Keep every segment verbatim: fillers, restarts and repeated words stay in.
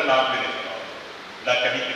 नाम भी नहीं सुना ना कहीं।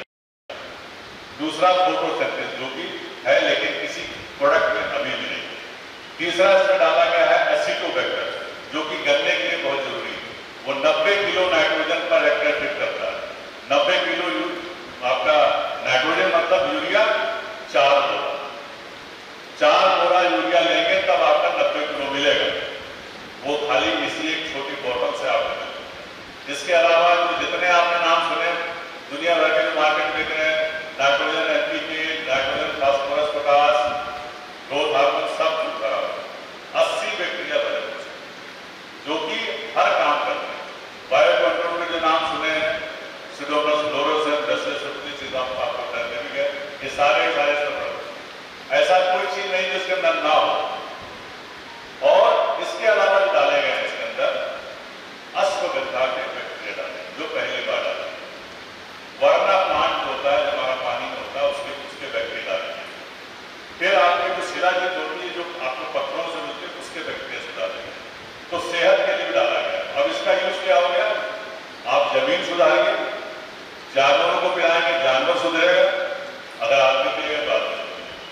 दूसरा फोटोसिंथेसिस जो कि है लेकिन किसी प्रोडक्ट में अभी भी नहीं। तीसरा इसमें डाला गया है एसिटोबैक्टर जो कि गन्ने के लिए बहुत जरूरी है। वो नब्बे किलो नाइट्रोजन पर हेक्टेयर फिट करता है। नब्बे किलो आपका नाइट्रोजन मतलब यूरिया चार बोरा चार बोरा यूरिया लेंगे तब आपका नब्बे किलो मिलेगा। वो खाली इसी एक छोटी बोतल से आपको मिलेगा। इसके अलावा जो जितने आपने नाम सुने दुनिया भर के जो मार्केट में रहे nitrogen, NPK, nitrogen, phosphorus, potash, growth hormone सब चुका है। अस्सी बैक्टीरिया बने जो कि हर काम करते हैं। बायो कंट्रोल में जो नाम सुने हैं सिडोमोनास फ्लोरोसेंस, बैसिलस सबटिलिस, आपको डरने भी गए, ये सारे सारे सब ऐसा कोई चीज नहीं जिसके अंदर ना हो। और इसके अलावा जो डाले गए इसके अंदर अश्वगंधा के बैक्टीरिया डाले जो पहली बार डाले। वरना प्लांट होता है जो हमारा पानी में होता है उसके उसके बैक्टीरिया डाले। फिर आपके जो शिलाजीत होती है जो आपको पत्थरों से मिलती है उसके बैक्टीरिया से डालेंगे। तो सेहत के लिए भी डाला गया। अब इसका यूज क्या हो गया, आप जमीन सुधारेंगे, जानवरों को पिलाएंगे, जानवर सुधरेगा, अगर आपके पिएगा तो आदमी।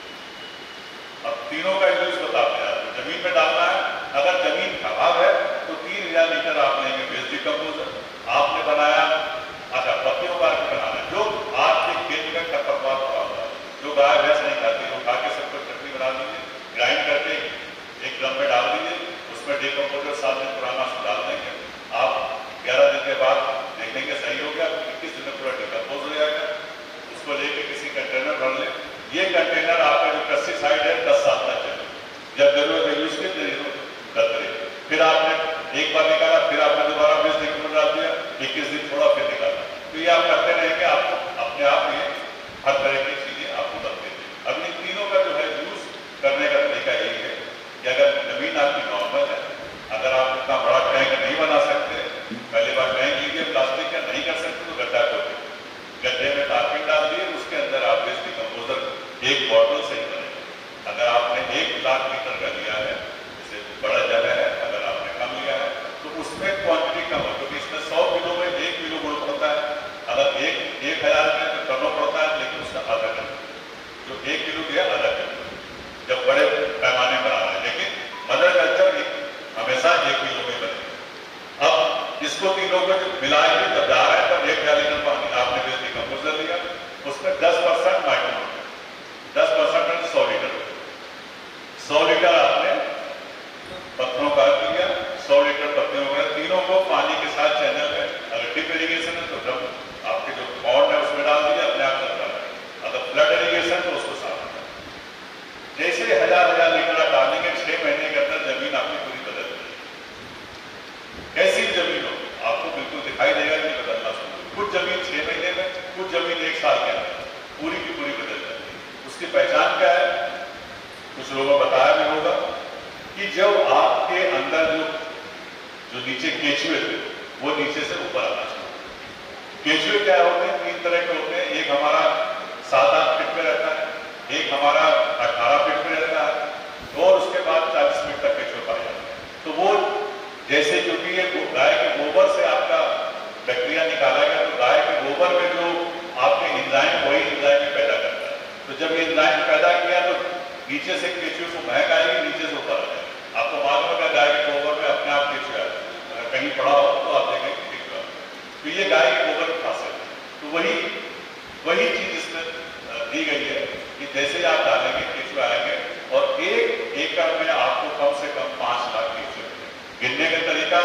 अब तीनों का यूज बताते हैं आपको। जमीन में डालना है, अगर जमीन खराब है तो तीन हजार लीटर आप लेंगे वेस्ट डिकम्पोजर। आपने बनाया अच्छा पत्तियों का बनाना है जो आपके खेत में खरपतवार पड़ा हुआ है जो गाय भैंस नहीं खाती, वो खा के सबको चटनी बना दीजिए, ग्राइंड करके एक ड्रम में डाल दीजिए, उसमें डिकम्पोजर सात दिन पुराना डाल देंगे। आप ग्यारह दिन के बाद देखेंगे सही हो गया, इक्कीस दिन में पूरा डिकम्पोज हो जाएगा। उसको लेके किसी कंटेनर भर ले। ये कंटेनर आपका जो पेस्टिसाइड है दस साल तक चले, जब जरूरत है यूज के करते रहिए। फिर आपने एक बार निकाला, फिर आपने दोबारा बीस दिन डाल दिया, इक्कीस दिन छोड़ा, फिर निकाला। तो ये आप करते रहेंगे, आपको अपने आप ये हर तरह की चीजें आपको बनते हैं। अब इन तीनों का जो है यूज करने का तरीका यही है कि अगर जमीन आपकी नॉर्मल है, अगर आप इतना बड़ा टैंक नहीं बना सकते, पहली बार टैंक लीजिए प्लास्टिक का, नहीं कर सकते तो गड्ढा खोलिए, गड्ढे में टार्पिन डाल दिए, उसके अंदर आप वेस्ट डिकम्पोजर एक बॉटल से ही बनेगा। अगर आपने एक लाख लीटर का लिया है, जैसे बड़ा जगह है, अगर आपने कम लिया है तो उसमें क्वांटिटी कम हो, क्योंकि इसमें सौ किलो में एक किलो गुड़ पड़ता है। अगर एक एक हजार में तो टर्नो पड़ता है, लेकिन उसका आधा किलो जो एक किलो दिया आधा किलो जब बड़े पैमाने पर आ रहा है, लेकिन मदर कल्चर हमेशा एक किलो में बने। अब इसको तीनों को मिलाएंगे जब जा रहे हैं तब एक हजार लीटर पानी आपने वेस्ट डिकम्पोजर लिया, उसमें दस परसेंट नाइट्रोजन, दस परसेंट सौ लीटर सौ लीटर आपने पत्थरों का दिया, सौ लीटर पत्तियों का, तीनों को पानी के साथ चैनल है। अगर ड्रिप इरिगेशन है तो ड्रम आपके जो पॉन्ड है उसमें डाल दीजिए, अपने आप चलता है। अगर फ्लड इरिगेशन तो उसको साफ कर। जैसे हजार हजार लीटर आप डालेंगे, छह महीने के अंदर जमीन आपकी पूरी बदल जाएगी। कैसी जमीन हो आपको बिल्कुल दिखाई देगा कि बदलना शुरू। कुछ जमीन छह महीने में, कुछ जमीन एक साल के अंदर पूरी की पूरी बदल जाती है। उसकी पहचान क्या है, कुछ लोगों को बताया भी होगा कि जब आपके अंदर जो जो नीचे केचुए थे वो नीचे से ऊपर आना चाहिए। केचुए क्या होते हैं, तीन तरह के होते हैं। एक हमारा सात आठ फीट में रहता है, एक हमारा अठारह फीट में रहता है और उसके बाद चालीस फीट तक केचुए पाए जाते हैं। तो वो जैसे क्योंकि ये गाय के गोबर से आपका बैक्टीरिया निकाला गया, तो गाय के गोबर में जो आपके एंजाइम वही एंजाइम में पैदा करता है। तो जब ये एंजाइम पैदा किया तो नीचे से केचुए को महक आएगी, नीचे से ऊपर आ जाएगी। आपको मालूम है गाय के गोबर में अपने आप केचुआ है, अगर कहीं पड़ा हो तो आप देखेंगे केचुआ। तो ये गाय के गोबर की खासियत है। तो वही वही चीज इसमें दी गई है कि जैसे आप डालेंगे केचुआ आएंगे और एक एकड़ में आपको कम से कम पांच लाख केचुए। गिनने का तरीका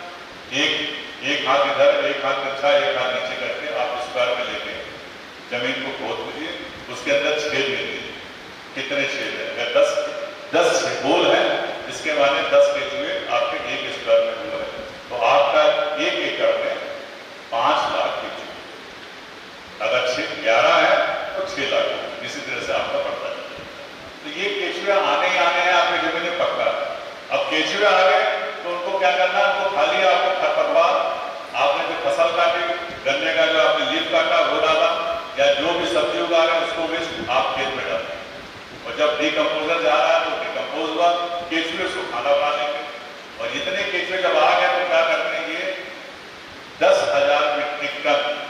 एक एक हाथ इधर, एक हाथ अच्छा, एक हाथ नीचे करके आप स्क्वायर में लेके जमीन को खोद दीजिए, उसके अंदर छेद दे दीजिए। कितने छेद है, अगर दस दस होल है, इसके माने दस केचुए आपके एक स्क्वायर में हुआ है, तो आपका एक एकड़ में पांच लाख केचुए। अगर छह ग्यारह है तो छह लाख, इसी तरह से आपका बढ़ता है। तो ये केचुए आने ही आने हैं आपके जमीन में पक्का। अब केचुए आ गए तो उनको क्या करना है, तो खाली आपको खरपतवार, आपने जो फसल काटी, गन्ने का जो आपने लीफ काटा वो डाला, या जो भी सब्जी उगा रहे हैं उसको वेस्ट आप खेत में डालें। और जब डिकम्पोजर जा रहा है तो डिकम्पोज हुआ, केचुए उसको खाना बना लेंगे। और इतने केचुए जब आ गए तो क्या करते हैं, ये दस हजार मीट्रिक टन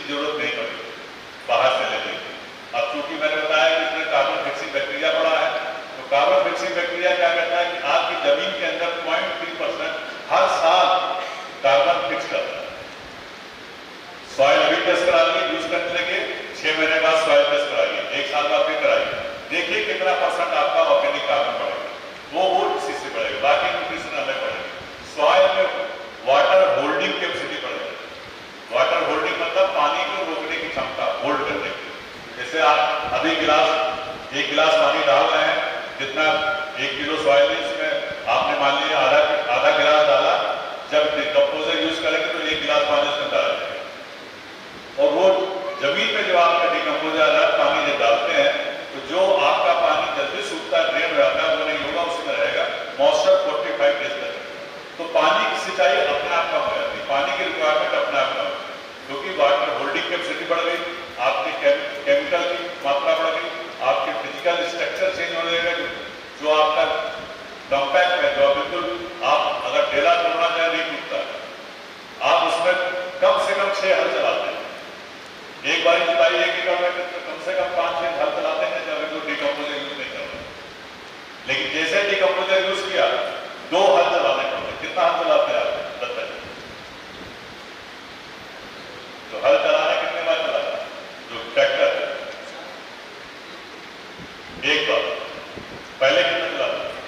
जरूरत नहीं पड़ेगी बाहर से लेने की। अब चूंकि मैंने बताया कि इसमें कार्बन फिक्सिंग बैक्टीरिया पड़ा है, तो कार्बन फिक्सिंग बैक्टीरिया क्या करता है कि आपकी जमीन के अंदर पॉइंट थ्री परसेंट हर साल कार्बन फिक्स करता है। सॉइल अभी टेस्ट करा लिए, यूज करने लगे, छह महीने बाद सॉइल टेस्ट कराइए, एक साल बाद फिर कराइए, देखिए कितना परसेंट आपका ऑर्गेनिक कार्बन बढ़ेगा, वो वो इसी से बढ़ेगा, बाकी न्यूट्रिशन अलग बढ़ेगा। सॉइल में वाटर होल्डिंग कैपेसिटी बढ़ेगी। वाटर होल्डिंग मतलब पानी को रोकने की क्षमता, होल्ड करने की। जैसे आप अभी गिलास एक गिलास पानी डाल रहे हैं, जितना एक किलो सॉइल है इसमें आपने मान लिया आधा आधा गिलास डाला, जब डिकम्पोजर यूज करेंगे तो एक गिलास पानी उसमें डाला जाएगा। और वो जमीन में जो आपका डिकम्पोजर पानी जब डालते हैं तो जो आपका पानी जल्दी सूखता है, ड्रेन हो जाता है, वो नहीं होगा, उसमें रहेगा मॉइस्चर पैंतालीस डेज तक। तो पानी की सिंचाई अपने आप कम हो जाती है, पानी की रिक्वायरमेंट अपने आप कम हो जाती है, क्योंकि वाटर होल्डिंग कैपेसिटी बढ़ गई, आपके केमिकल की मात्रा बढ़ गई, आपके फिजिकल स्ट्रक्चर चेंज हो जाएगा। जो आपका कॉम्पैक्ट है, जो बिल्कुल आप अगर ढेला तोड़ना चाहे नहीं टूटता, आप उसमें कम से कम छह हल चलाते हैं। एक बार जुताई एक एकड़ में तो कम से कम पांच छह हल चलाते हैं जब तो डिकम्पोजर यूज नहीं करते। लेकिन जैसे डिकम्पोजर यूज किया, दो हल चलाने पड़ते। कितना हल चलाते हैं आप बताइए? तो हल चलाने कितने बार चलाते हैं? जो ट्रैक्टर एक बार, पहले कितने चलाते हैं?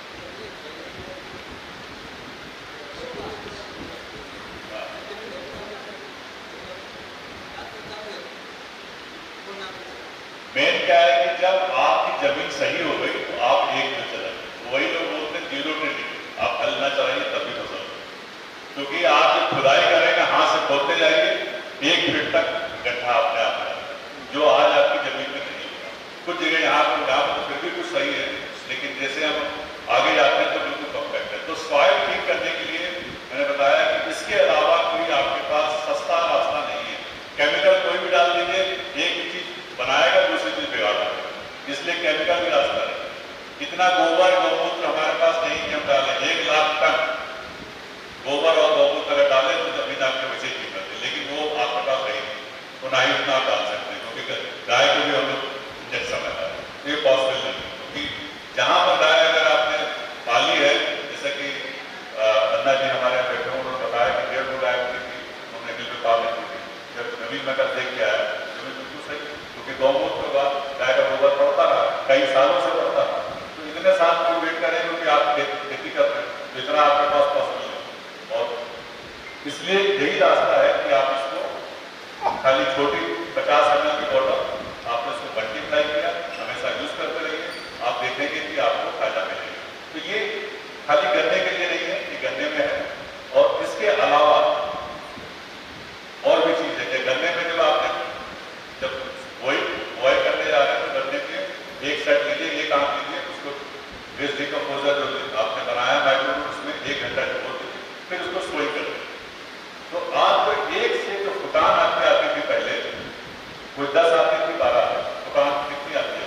मेन क्या है कि जब आपकी जमीन सही हो गई तो आप एक में चलाइए। वही लोग बोलते हैं जीरो टेनिंग, आप हल ना चलाइए तभी फसल, क्योंकि आप जब खुदाई करेंगे हाथ से खोदते जाइए, एक फीट तक गड्ढा अपने आप है, जो आज आपकी जमीन में नहीं होगा। कुछ जगह यहाँ पर यहाँ पर तो फिर भी कुछ सही है, लेकिन जैसे हम आगे जाते हैं तो बिल्कुल परफेक्ट है। तो सॉइल ठीक करने के लिए मैंने बताया कि इसके अलावा कोई आपके पास सस्ता रास्ता नहीं है। केमिकल कोई भी डाल दीजिए, एक चीज बनाएगा दूसरी चीज बिगाड़ देगा, इसलिए केमिकल भी रास्ता नहीं। इतना गोबर गौमूत्र हमारे पास नहीं कि हम डालें, एक लाख टन गोबर और गौमूत्र अगर डालें तो जमीन आपके वैसे ठीक करते, लेकिन वो आपके पास नहीं, तो ना ही उतना आप डाल सकते हैं, क्योंकि गाय को भी हम लोग इंजेक्शन लगा रहे हैं, ये पॉसिबल नहीं। क्योंकि जहां पर गाय अगर आपने पाली है, जैसे कि अन्ना जी हमारे बैठे उन्होंने बताया कि डेढ़ दो गाय होती थी, उन्होंने दिल में पाल लेती थी। जब जमीन में कर देख के आया, जमीन बिल्कुल सही, क्योंकि गौमूत्र के बाद गाय का गोबर पड़ता रहा, कई सालों से पड़ता रहा। तो इतने साल को वेट करें क्योंकि आप खेती कर रहे हैं, जितना आपके पास पॉसिबल है। और इसलिए यही रास्ता है कि आप इसको खाली छोटी पचास एम एल की बॉटल आपने इसको मल्टीप्लाई किया, हमेशा यूज करते रहिए, आप देखेंगे कि आपको फायदा मिलेगा। तो ये खाली गन्ने के लिए नहीं है, ये गन्ने में है। और इसके अलावा और भी चीज है कि गन्ने में जब आपने जब वही वही करने जा रहे हैं तो गन्ने के एक सेट लीजिए, एक आंख लीजिए, उसको वेस्ट डिकम्पोजर जो आपने बनाया माइक्रो उसमें एक घंटा छोड़ दीजिए, फिर उसको सोई कर दीजिए। तो आपको एक से जो फुटान आपकी आती थी पहले, कोई दस आती थी, बारह फुटान कितनी आती है?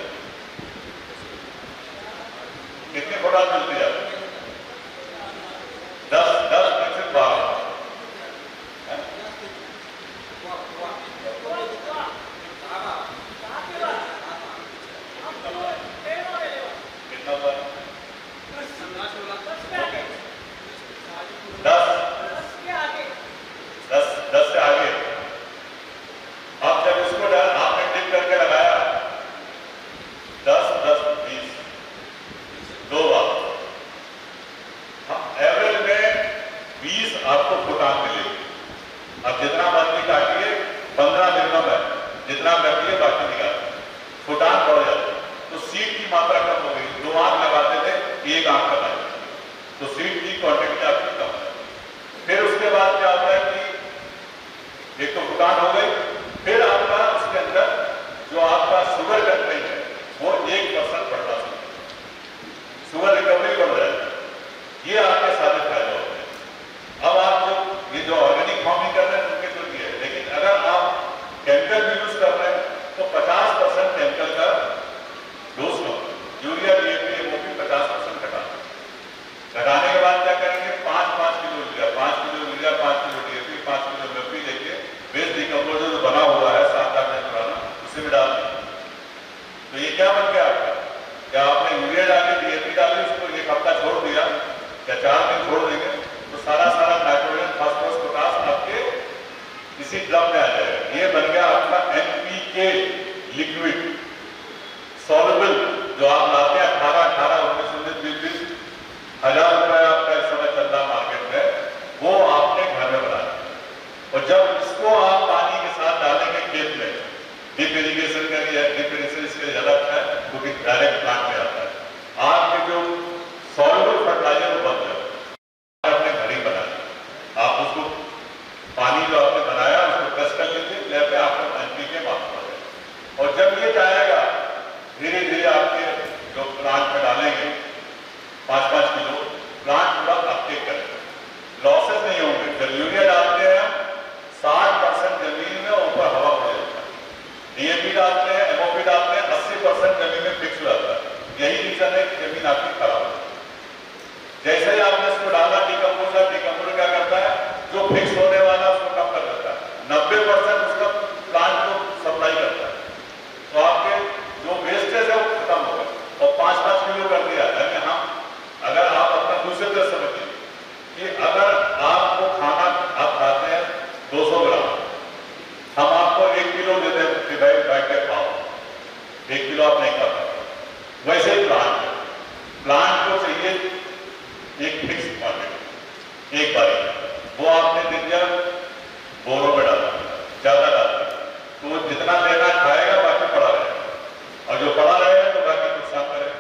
कितने फुटान मिलती है? दस दस में से बारह। कितना बार? दस दस दस से आगे। अब जब इसको आपने टिक करके लगाया, दस दस बीस, दो बार, एवरेज में बीस आपको फुटान मिलेगी। अब जितना मछली काटिए पंद्रह मिनिमम है, जितना रखिए बाकी निकालिए, फुटान बढ़ जाती है। तो सीड की मात्रा कम हो गई, दो आंख लगाते थे, एक आंख लगाई, तो सीड की क्वांटिटी आपकी कम है। फिर उसके बाद क्या होता है कि एक तो फुटान हो गई, फिर आपका उसके अंदर जो आपका शुगर कंटेंट है वो एक परसेंट बढ़ता है, शुगर रिकवरी बढ़ जाएगी। ये आपके सारे फायदे होते हैं। अब आप जो ये जो ऑर्गेनिक फार्मिंग कर रहे हैं उनके तो ये है, लेकिन अगर आप केमिकल भी यूज कर रहे हैं तो पचास परसेंट केमिकल का डोज लो, यूरिया डीएपी एमओपी पचास परसेंट घटा घटाने के बाद क्या करेंगे? पांच पांच किलो यूरिया, पांच किलो यूरिया, पांच किलो डीएपी, पांच किलो एमओपी लेके वेस्ट डिकम्पोजर चार दिन छोड़ देंगे तो सारा सारा नाइट्रोजन फास्फोरस पोटास आपके इसी ड्रम में आ जाएगा। ये बन गया आपका एनपीके लिक्विड सॉल्युबल, जो आप लाते हैं अठारह अठारह उन्नीस उन्नीस बीस बीस हजार रुपए आपका इस समय चल रहा मार्केट में, वो आपने घर में बनाया। और जब इसको आप पानी के साथ डालेंगे खेत में, ड्रिप इरिगेशन का लिए ड्रिप इरिगेशन इसके लिए ज्यादा अच्छा है क्योंकि डायरेक्ट प्लांट में आता है। आपके जो सॉल्युबल फर्टिलाइजर वो बन जाए, अपने घर ही बनाए। आप उसको पानी जो आपने बनाया उसको टेस्ट कर लीजिए, लैब में आपको एनपीके मालूम पड़ जाए। और जब ये जाएगा धीरे धीरे आपके जो प्लांट में डालेंगे पाँच पाँच किलो, प्लांट पूरा अपटेक करेगा, लॉसेस नहीं होंगे। जब यूरिया डालते हैं साठ परसेंट जमीन में ऊपर हवा पड़ जाता है, डीएपी डालते हैं, एमओपी डालते हैं, अस्सी परसेंट जमीन में फिक्स हो जाता है। यही रीजन है कि जमीन आपकी खराब है। जैसे ही आपने इसको डाला डिकम्पोजर, डिकम्पोजर क्या करता है, जो फिक्स होने वाला उसको कम कर देता है, नब्बे परसेंट उसका प्लांट को सप्लाई करता है। तो आपके जो वेस्टेज है वो खत्म होगा। और पांच पांच किलो कर दिया यानी हम, अगर आप अपना दूसरे तरह समझिए कि अगर आपको खाना आप खाते हैं दो सौ ग्राम, हम आपको एक किलो देते हैं कि भाई बैठ के खाओ, एक किलो आप नहीं खा पाते। वैसे ही प्लांट प्लांट को चाहिए एक फिक्स क्वांटिटी, एक बारी वो आपने दिन दिया बोरों में डाला, ज्यादा डाला तो वो जितना लेना खाएगा बाकी पड़ा रहेगा, और जो पड़ा रहेगा तो बाकी नुकसान करेगा।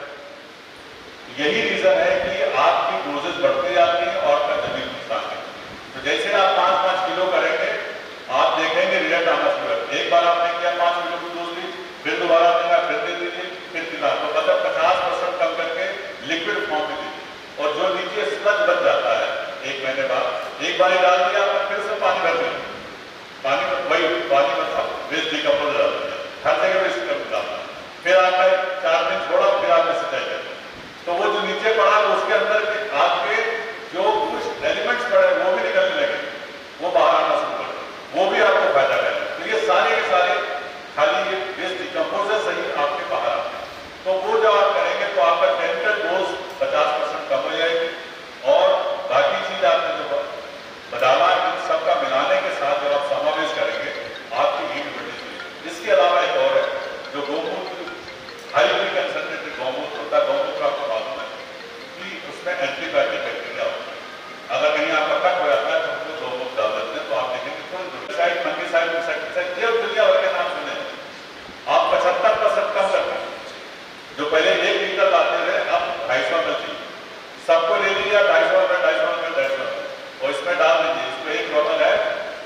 यही रीजन है कि आपकी डोजेस बढ़ती जाती है और आपका जमीन नुकसान है। तो जैसे आप पांच पांच किलो करेंगे आप देखेंगे रिजल्ट आना शुरू है। एक बार आपने किया पांच किलो की डोज दी, फिर दोबारा देना, फिर दे दीजिए, फिर दिला, तो मतलब पचास परसेंट कम करके लिक्विड फॉर्म में दीजिए। और जो नीचे स्लज बच जाता है एक महीने बाद, एक बार डाल दिया आपने, फिर से पानी भर दिया, पानी में वही पानी मतलब वेस्ट डिकम्पोजर डाल दिया, हर जगह वेस्ट डिकम्पोजर डालना, फिर आपका चार दिन छोड़ा, फिर आपने सिंचाई कर, तो वो जो नीचे पड़ा उसके अंदर के आपके जो कुछ एलिमेंट्स पड़े वो भी निकलने लगे, वो बाहर आना शुरू कर, वो भी आपको फायदा करेगा। तो ये सारे के सारे खाली ये वेस्ट डिकम्पोजर सही आपके बाहर आते हैं। तो वो जब आप करेंगे तो आपका केमिकल डोज पचास परसेंट कम हो जाएगी। और बाकी चीज आपने जो बदाला इन सबका मिलाने के साथ जब आप समावेश करेंगे आपकी हीट बढ़ेगी। इसके अलावा एक और है जो गौमूत्र, हाईली कंसंट्रेटेड गौमूत्र होता है। गौमूत्र आपको मालूम है कि उसमें एंटीबायोटिक बैक्टीरिया होता है। अगर कहीं आपका कट हो जाता है तो उसको गौमूत्र डाल देते हैं, तो आप देखेंगे थोड़ी साइड फंगिसाइड इंसेक्टिसाइड ये दुनिया भर के नाम सुने, आप पचहत्तर परसेंट कम करते हैं। जो पहले एक लीटर लाते थे अब ढाई सौ में चाहिए, सबको ले लीजिए ढाई सौ रुपये ढाई सौ रुपये ढाई सौ और इसमें डाल दीजिए। इसमें एक बोतल है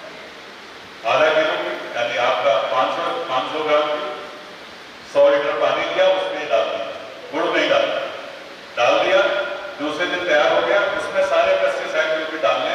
आधा किलो की, यानी आपका पाँच सौ पाँच सौ ग्राम की, सौ लीटर पानी लिया उसमें डाल दिया, गुड़ नहीं डालना, डाल दिया, दूसरे दिन तैयार हो गया। उसमें सारे पेस्टिसाइड जो भी डालने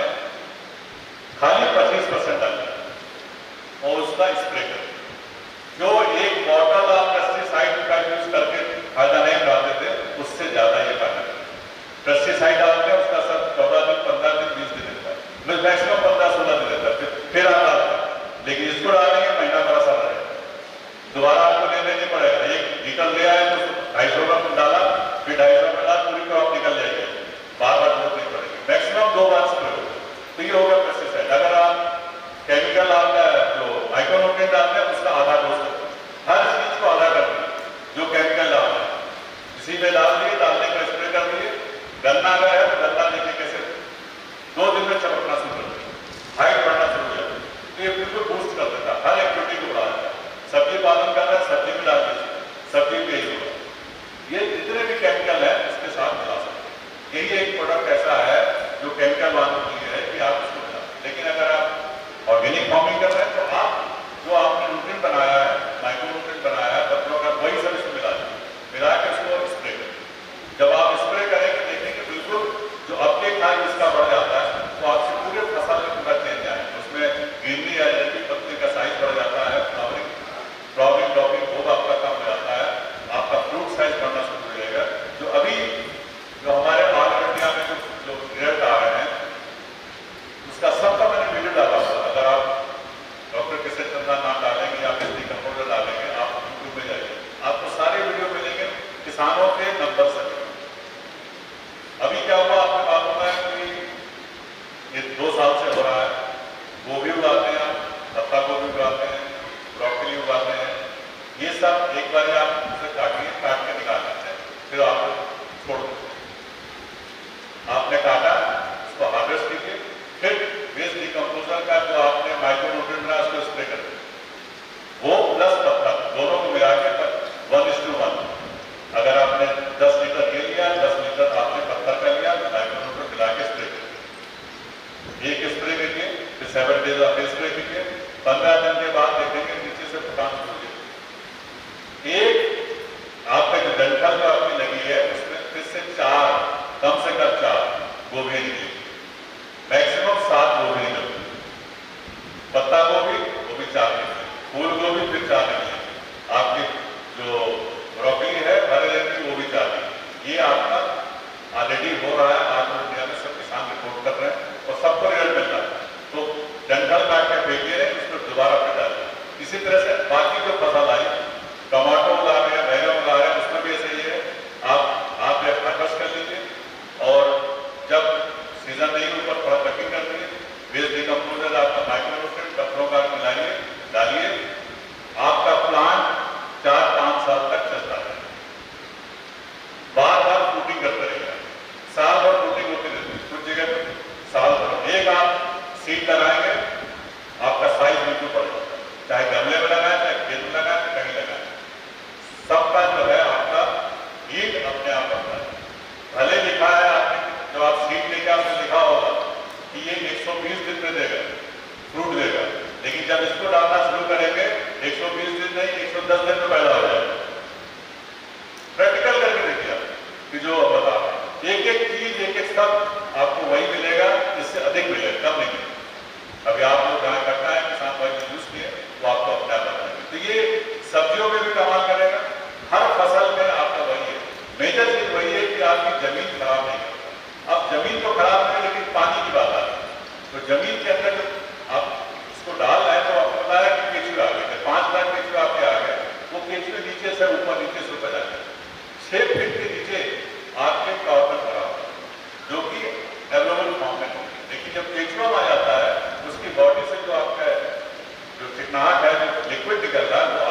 खाली पच्चीस परसेंट डालना और उसका स्प्रे कर। जो एक बॉटल आप पेस्टिसाइड का यूज करके फायदा नहीं उठाते थे उससे ज्यादा ये फायदा है। पेस्टिसाइड डालते हैं उसका असर चौदह दिन पंद्रह दिन बीस दिन देता है, मैक्सिमम पंद्रह सोलह दिन देता है, फिर आप डालते हैं। लेकिन इसको डालेंगे महीना भर असर रहेगा, दोबारा आपको लेने नहीं पड़ेगा। एक लीटर ले आए तो ढाई सौ ग्राम डाला, फिर ढाई सौ में डाल, पूरी क्रॉप निकल जाएगी, बार बार जरूरत नहीं पड़ेगी, मैक्सिमम दो बार स्प्रे होगा। तो ये होगा पेस्टिसाइड। अगर आप केमिकल आपका जो माइक्रोन्यूट्रिएंट डालते हैं उसका आधा डोज करते हैं, हर चीज को आधा करते हैं। जो केमिकल डालना है इसी में डाल दिए, डालने का स्प्रे कर दिए। गन्ना अगर है तो गन्ना देखिए कैसे दो दिन में चमकना शुरू कर दिया, हाइट बढ़ना शुरू हो जाता है, तो ये बिल्कुल बूस्ट कर देता है, हर एक्टिविटी को बढ़ा देता है। सब्जी पालन कर रहा है, सब्जी में डाल दीजिए, सब्जी में यही होगा। ये जितने भी केमिकल है इसके साथ मिला सकते हैं। यही एक प्रोडक्ट ऐसा है जो केमिकल वालों के लिए है कि आप उसको मिला। लेकिन अगर आप ऑर्गेनिक फार्मिंग कर रहे हैं तो आप जो आपने न्यूट्रिएंट बनाया है, माइक्रो न्यूट्रिएंट बनाया है, पत्तों का वही सब इसमें मिला दीजिए, मिला के उसको स्प्रे करें। जब आप स्प्रे करेंगे देखेंगे बिल्कुल जो अपने खान इसका बढ़ जाता है, तो आपसे पूरे फसल में पूरा चेंज आएगा। उसमें ग्रीनरी आ जाएगी, पत्ते का साइज बढ़ जाता है, फ्लावरिंग फ्लावरिंग ड्रॉपिंग बहुत आपका कम हो जाता है, आपका फ्रूट साइज बढ़ना शुरू हो जाएगा। जो अभी जो हमारे आल इंडिया में जो जो रिजल्ट आ रहे हैं उसका सबका मैंने वीडियो डाला हुआ, अगर आप डॉक्टर किसे चंदा नाम डालेंगे या फिर मिला के वन इज टू वन, अगर आपने दस लीटर तेल लिया, दस लीटर आपने पत्थर का लिया, तो माइक्रोमीटर मिला के स्प्रे करिए। एक स्प्रे करिए, फिर सेवन डेज आप स्प्रे कीजिए, पंद्रह दिन के बाद देखेंगे नीचे से फटान शुरू हो जाए। एक आपका जो डंठल जो आपकी लगी है उसमें फिर से चार, कम से कम चार गोभी निकली, मैक्सिमम सात गोभी निकली, पत्ता गोभी वो भी चार निकले, फूल गोभी फिर चार निकले, आपकी जो ब्रोकली है हरे रंग की वो भी चार निकली। ये आपका ऑलरेडी हो रहा है, आज इंडिया में सब किसान रिपोर्ट कर रहे हैं और सबको रिजल्ट मिल रहा है। तो डंठल काट के फेंकिए रहे, उसमें दोबारा फिर डालिए। इसी तरह से बाकी जो फसल आई, टमाटो उगा रहे हैं, बैंगन उगा रहे हैं, उसमें भी ऐसे ही है, आप आप हार्वेस्ट कर लीजिए और जब सीजन नहीं ऊपर थोड़ा कटिंग कर दीजिए, वेस्ट डिकम्पोजर आपका माइक्रोन्यूट्रिएंट पत्थरों का मिलाइए, डालिए, आपका प्लांट चार पांच साल तक चलता है, बार बार फ्रूटिंग करते रहेगा, साल भर फ्रूटिंग होती रहती है, कुछ जगह पर साल भर। एक आप सीड लगाएंगे, आपका साइज बिल्कुल बढ़ेगा, चाहे गमले में लगाए, चाहे खेत में लगाए, कहीं लगाए, सबका जो है आपका ईट अपने आप बढ़ता है। भले लिखा है आपने, जब आप सीड लेके आपने लिखा होगा कि ये एक सौ बीस दिन में देगा, फ्रूट देगा, लेकिन जब इसको डालना शुरू करेंगे एक सौ बीस दिन नहीं, एक सौ दस दिन में पैदा हो जाएगा। प्रैक्टिकल करके देखिए आप कि जो बता रहे हैं, एक एक चीज एक एक सब आपको वही मिलेगा, इससे अधिक मिलेगा, कम नहीं मिलेगा। अभी आप लोग जहाँ इकट्ठा है किसान भाई ने यूज किए, वो आपको अपना बताएंगे। तो ये सब्जियों में भी कमाल करेगा, हर फसल में आपका वही है। मेजर चीज वही है कि आपकी जमीन खराब नहीं करता। अब जमीन तो खराब नहीं, लेकिन पानी की बात आती है, तो जमीन के अंदर जब आप इसको डाल रहे हैं तो आपको पता है कि केचुए आ गए, पांच लाख केचुए आपके आ गए, वो केचुए नीचे से ऊपर, नीचे से ऊपर जाते हैं, छह फीट के नीचे आपके कार्बन भरा होता है, जो कि एवलेबल फॉर्म में होती है। लेकिन जब केचुआ आ जाता है, उसकी बॉडी से जो आपका जो चिकनाहट है, जो लिक्विड निकल रहा है,